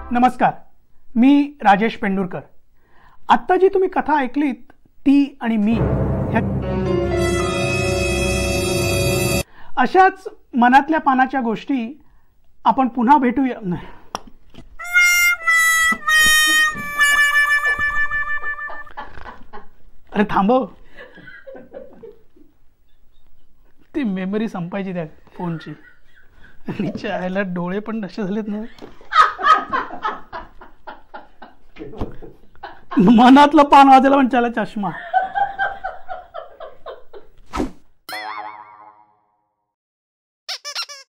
नमस्कार, मी राजेश पेंडुरकर. आत्ता जी तुम्ही कथा ऐकलीत ती आणि मी ह्या अशाच मनातल्या पानाच्या गोष्टी आपण पुन्हा भेटूया. अरे थांबव, ती मेमरी संपायची त्या फोनची. आयला डोळे पण नशे झालेत ना. मनातलं पान वाजायला पण त्याला चष्मा.